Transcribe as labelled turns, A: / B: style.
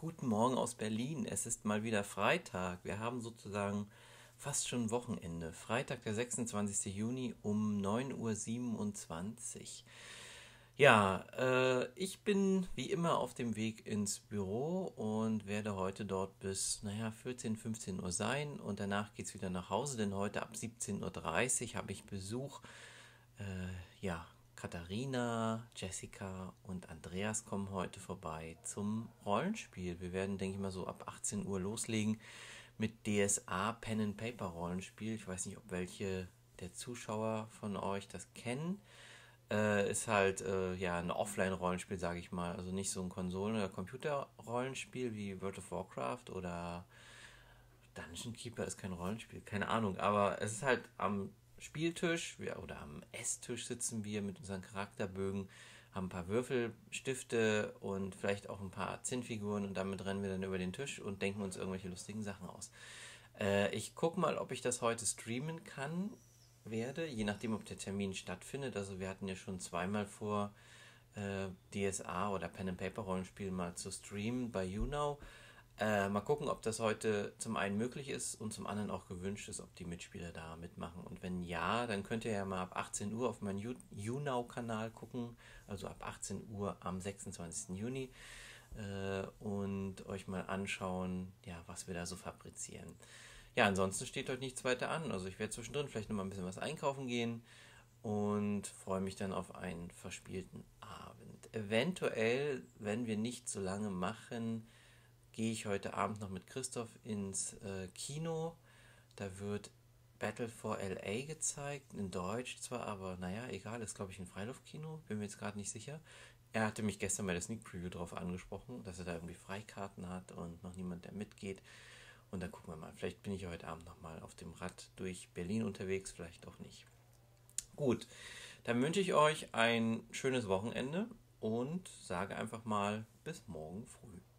A: Guten Morgen aus Berlin. Es ist mal wieder Freitag. Wir haben sozusagen fast schon Wochenende. Freitag, der 26. Juni um 9:27 Uhr. Ja, ich bin wie immer auf dem Weg ins Büro und werde heute dort bis, 14, 15 Uhr sein. Und danach geht es wieder nach Hause, denn heute ab 17:30 Uhr habe ich Besuch. Ja, Katharina, Jessica und Andreas kommen heute vorbei zum Rollenspiel. Wir werden, denke ich mal, so ab 18 Uhr loslegen mit DSA Pen and Paper Rollenspiel. Ich weiß nicht, ob welche der Zuschauer von euch das kennen. Ist halt ja ein Offline-Rollenspiel, sage ich mal. Also nicht so ein Konsolen- oder Computer-Rollenspiel wie World of Warcraft oder Dungeon Keeper ist kein Rollenspiel, keine Ahnung, aber es ist halt am Spieltisch oder am Esstisch sitzen wir mit unseren Charakterbögen, haben ein paar Würfelstifte und vielleicht auch ein paar Zinnfiguren und damit rennen wir dann über den Tisch und denken uns irgendwelche lustigen Sachen aus. Ich gucke mal, ob ich das heute streamen kann, je nachdem, ob der Termin stattfindet. Also wir hatten ja schon zweimal vor, DSA oder Pen and Paper Rollenspiel mal zu streamen bei YouNow. Mal gucken, ob das heute zum einen möglich ist und zum anderen auch gewünscht ist, ob die Mitspieler da mitmachen. Und wenn ja, dann könnt ihr ja mal ab 18 Uhr auf meinen YouNow-Kanal gucken, also ab 18 Uhr am 26. Juni und euch mal anschauen, ja, was wir da so fabrizieren. Ja, ansonsten steht heute nichts weiter an. Also ich werde zwischendrin vielleicht noch mal ein bisschen was einkaufen gehen und freue mich dann auf einen verspielten Abend. Eventuell, wenn wir nicht so lange machen, gehe ich heute Abend noch mit Christoph ins Kino. Da wird Battle for LA gezeigt, in Deutsch zwar, aber naja, egal, ist glaube ich ein Freiluftkino, bin mir jetzt gerade nicht sicher. Er hatte mich gestern bei der Sneak Preview darauf angesprochen, dass er da irgendwie Freikarten hat und noch niemand, der mitgeht. Und dann gucken wir mal, vielleicht bin ich heute Abend nochmal auf dem Rad durch Berlin unterwegs, vielleicht auch nicht. Gut, dann wünsche ich euch ein schönes Wochenende und sage einfach mal bis morgen früh.